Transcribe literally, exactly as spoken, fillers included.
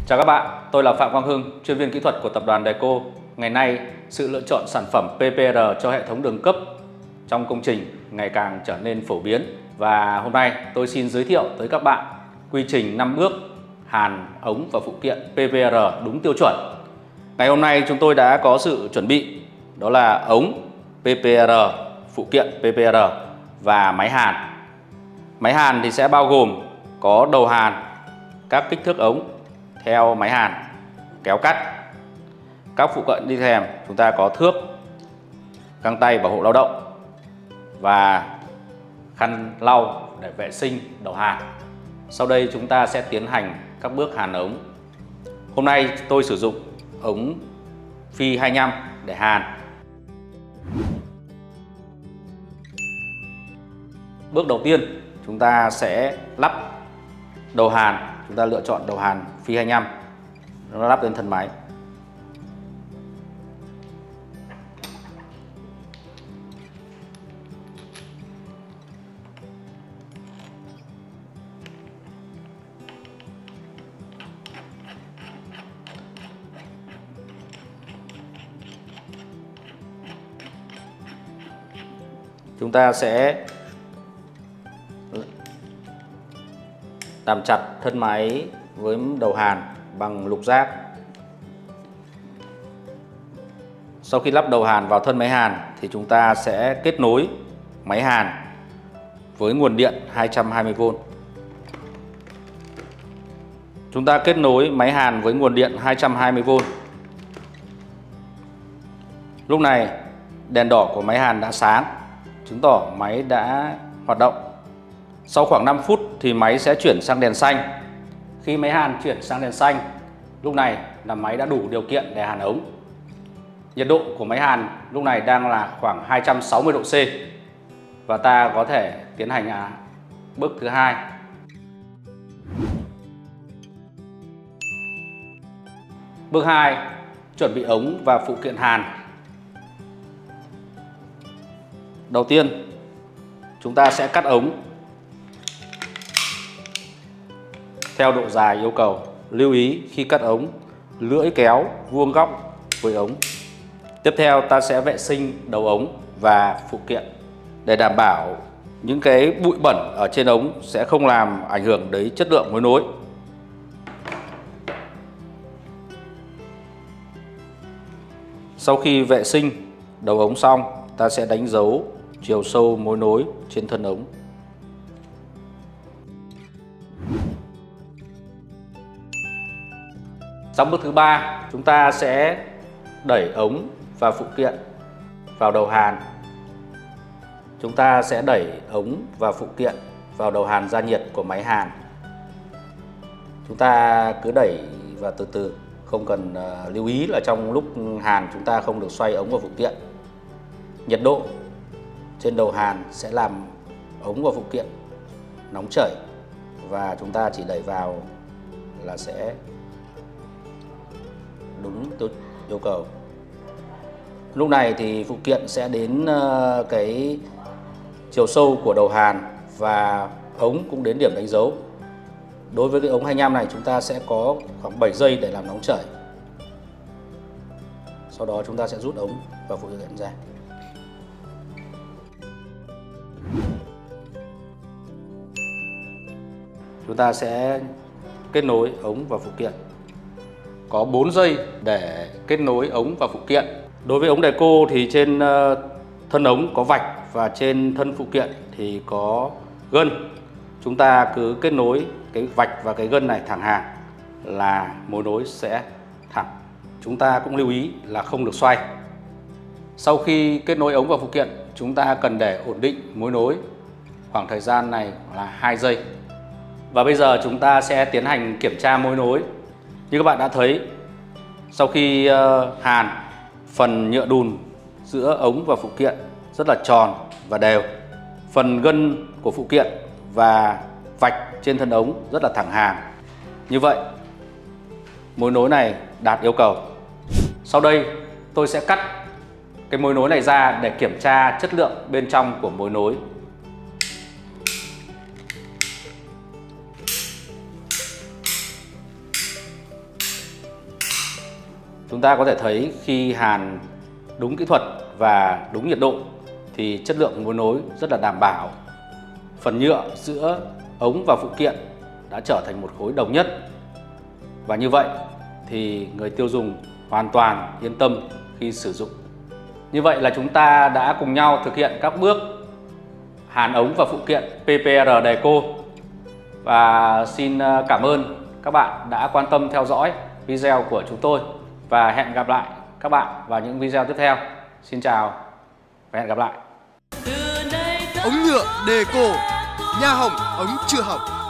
Chào các bạn, tôi là Phạm Quang Hưng, chuyên viên kỹ thuật của tập đoàn Deco. Ngày nay, sự lựa chọn sản phẩm pê pê rờ cho hệ thống đường cấp trong công trình ngày càng trở nên phổ biến. Và hôm nay tôi xin giới thiệu tới các bạn quy trình năm bước hàn ống và phụ kiện pê pê rờ đúng tiêu chuẩn. Ngày hôm nay chúng tôi đã có sự chuẩn bị, đó là ống pê pê rờ, phụ kiện pê pê rờ và máy hàn. Máy hàn thì sẽ bao gồm có đầu hàn, các kích thước ống theo máy hàn, kéo cắt. Các phụ kiện đi kèm chúng ta có thước, găng tay bảo hộ lao động và khăn lau để vệ sinh đầu hàn. Sau đây chúng ta sẽ tiến hành các bước hàn ống. Hôm nay tôi sử dụng ống phi hai mươi lăm để hàn. Bước đầu tiên chúng ta sẽ lắp đầu hàn. Chúng ta lựa chọn đầu hàn phi hai mươi lăm, nó lắp lên thân máy. Chúng ta sẽ làm chặt thân máy với đầu hàn bằng lục giác. Sau khi lắp đầu hàn vào thân máy hàn thì chúng ta sẽ kết nối máy hàn với nguồn điện hai trăm hai mươi vôn. Chúng ta kết nối máy hàn với nguồn điện hai trăm hai mươi vôn. Lúc này đèn đỏ của máy hàn đã sáng, chứng tỏ máy đã hoạt động. Sau khoảng năm phút thì máy sẽ chuyển sang đèn xanh. Khi máy hàn chuyển sang đèn xanh, lúc này là máy đã đủ điều kiện để hàn ống. Nhiệt độ của máy hàn lúc này đang là khoảng hai trăm sáu mươi độ C. Và ta có thể tiến hành bước thứ hai. Bước hai, chuẩn bị ống và phụ kiện hàn. Đầu tiên, chúng ta sẽ cắt ống theo độ dài yêu cầu. Lưu ý khi cắt ống, lưỡi kéo vuông góc với ống. Tiếp theo ta sẽ vệ sinh đầu ống và phụ kiện để đảm bảo những cái bụi bẩn ở trên ống sẽ không làm ảnh hưởng đến chất lượng mối nối. Sau khi vệ sinh đầu ống xong, ta sẽ đánh dấu chiều sâu mối nối trên thân ống. Trong bước thứ ba, chúng ta sẽ đẩy ống và phụ kiện vào đầu hàn. Chúng ta sẽ đẩy ống và phụ kiện vào đầu hàn gia nhiệt của máy hàn. Chúng ta cứ đẩy và từ từ, không cần uh, lưu ý là trong lúc hàn chúng ta không được xoay ống và phụ kiện. Nhiệt độ trên đầu hàn sẽ làm ống và phụ kiện nóng chảy và chúng ta chỉ đẩy vào là sẽ đúng yêu cầu. Lúc này thì phụ kiện sẽ đến uh, cái chiều sâu của đầu hàn và ống cũng đến điểm đánh dấu. Đối với cái ống hai mươi lăm này chúng ta sẽ có khoảng bảy giây để làm nóng chảy. Sau đó chúng ta sẽ rút ống và phụ kiện ra. Chúng ta sẽ kết nối ống và phụ kiện. Có bốn giây để kết nối ống và phụ kiện. Đối với ống Deco thì trên thân ống có vạch và trên thân phụ kiện thì có gân. Chúng ta cứ kết nối cái vạch và cái gân này thẳng hàng là mối nối sẽ thẳng. Chúng ta cũng lưu ý là không được xoay. Sau khi kết nối ống và phụ kiện, chúng ta cần để ổn định mối nối. Khoảng thời gian này là hai giây. Và bây giờ chúng ta sẽ tiến hành kiểm tra mối nối. Như các bạn đã thấy, sau khi hàn, phần nhựa đùn giữa ống và phụ kiện rất là tròn và đều. Phần gân của phụ kiện và vạch trên thân ống rất là thẳng hàng. Như vậy, mối nối này đạt yêu cầu. Sau đây, tôi sẽ cắt cái mối nối này ra để kiểm tra chất lượng bên trong của mối nối. Chúng ta có thể thấy khi hàn đúng kỹ thuật và đúng nhiệt độ thì chất lượng mối nối rất là đảm bảo. Phần nhựa giữa ống và phụ kiện đã trở thành một khối đồng nhất. Và như vậy thì người tiêu dùng hoàn toàn yên tâm khi sử dụng. Như vậy là chúng ta đã cùng nhau thực hiện các bước hàn ống và phụ kiện pê pê rờ Deco. Và xin cảm ơn các bạn đã quan tâm theo dõi video của chúng tôi. Và hẹn gặp lại các bạn vào những video tiếp theo. Xin chào và hẹn gặp lại. Ống nhựa Deco, nha hỏng ống chưa hỏng.